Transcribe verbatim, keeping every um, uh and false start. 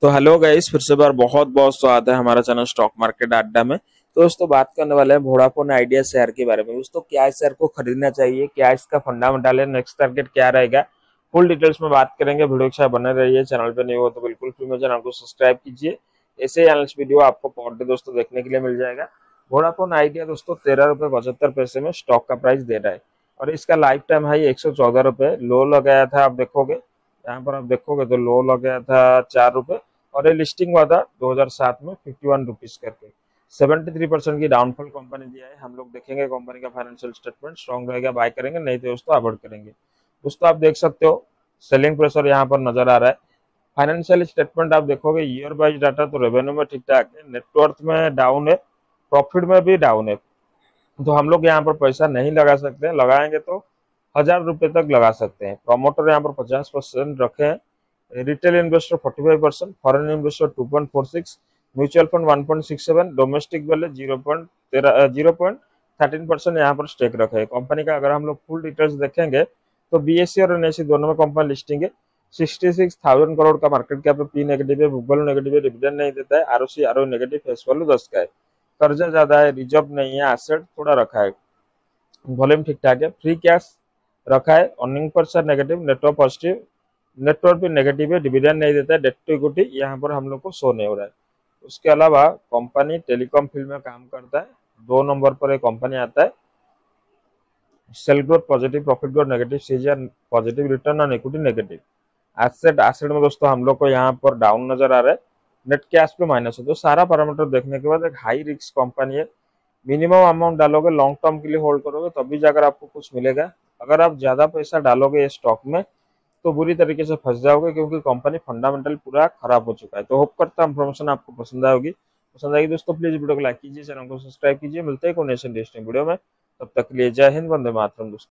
तो hello guys, फिर से बार बहुत बहुत स्वागत है हमारा चैनल स्टॉक मार्केट अड्डा में। तो दोस्तों बात करने वाले हैं वोडाफोन आइडिया शेयर के बारे में। दोस्तों क्या इस शेयर को खरीदना चाहिए, क्या इसका फंडामेंटल है, नेक्स्ट टारगेट क्या रहेगा, फुल डिटेल्स में बात करेंगे। वीडियो के साथ बने रहिए। चैनल पे नहीं हो तो बिल्कुल फ्री में चैनल को सब्सक्राइब कीजिए। ऐसे एनालिस्ट वीडियो आपको पर डे दोस्तों देखने के लिए मिल जाएगा। वोडाफोन आइडिया दोस्तों तेरह रुपए पचहत्तर पैसे में स्टॉक का प्राइस दे रहा है और इसका लाइफ टाइम हाई एक सौ चौदह रुपए। लो लगाया था, आप देखोगे यहाँ पर आप देखोगे तो लो लगाया था चार रुपए और ये लिस्टिंग हुआ था दो हज़ार सात में इक्यावन रुपीस करके। तिहत्तर परसेंट की डाउनफॉल कंपनी दिया है। हम लोग देखेंगे कंपनी का फाइनेंशियल स्टेटमेंट, स्ट्रॉन्ग रहेगा बाय करेंगे, नहीं तो दोस्तों अवॉइड करेंगे। दोस्तों आप देख सकते हो सेलिंग प्रेशर यहाँ पर नजर आ रहा है। फाइनेंशियल स्टेटमेंट आप देखोगे ईयर वाइज डाटा तो रेवेन्यू में ठीक ठाक है, नेटवर्थ में डाउन है, प्रॉफिट में भी डाउन है। तो हम लोग यहाँ पर पैसा नहीं लगा सकते, लगाएंगे तो हजार रुपए तक लगा सकते हैं। प्रमोटर यहाँ पर पचास परसेंट रखे हैं, रिटेल इन्वेस्टर पैंतालीस percent, foreign investor two point four six, mutual fund one point six seven, domestic वाले zero point zero point thirteen percent यहाँ पर स्टेक रखे हैं। कंपनी का अगर हम लोग फुल डिटेल्स देखेंगे तो बीएससी और एनएससी दोनों में कंपनी लिस्टिंग है। सिक्सटी सिक्स थाउजेंड करोड़ का मार्केट कैप है, पी नेगेटिव है, बुक वैल्यू नेगेटिव है, डिविडेंड नहीं देता है, ROC RO negative, face value दस का है, कर्जा ज्यादा है, रिजर्व नहीं है, एसेट थोड़ा रखा है, वॉल्यूम ठीक ठाक है, फ्री कैश रखा है, earning per share negative, network positive, network भी नेगेटिव है, डिविडेंड नहीं देता है, डेट टू इक्विटी यहाँ पर हम लोग को शो नहीं हो रहा है। उसके अलावा कंपनी टेलीकॉम फील्ड में काम करता है। दो नंबर पर एक कंपनी आता है, sale growth positive, profit growth negative, CGR positive, return on equity negative. Asset asset में दोस्तों हम लोग को यहाँ पर डाउन नजर आ रहा है, नेट कैश फ्लो माइनस है। तो सारा पैरामीटर देखने के बाद एक हाई रिस्क कंपनी है। मिनिमम अमाउंट डालोगे, लॉन्ग टर्म के लिए होल्ड करोगे तभी जाकर आपको कुछ मिलेगा। अगर आप ज्यादा पैसा डालोगे इस स्टॉक में तो बुरी तरीके से फंस जाओगे, क्योंकि कंपनी फंडामेंटल पूरा खराब हो चुका है। तो होप करता हूं इन्फॉर्मेशन आपको पसंद आएगी। पसंद आएगी दोस्तों प्लीज वीडियो को लाइक कीजिए, चैनल को सब्सक्राइब कीजिए। मिलते हैं कोई नेक्स्ट इंटरेस्टिंग वीडियो में, तब तक के लिए जय हिंद, वंदे मातरम दोस्तों।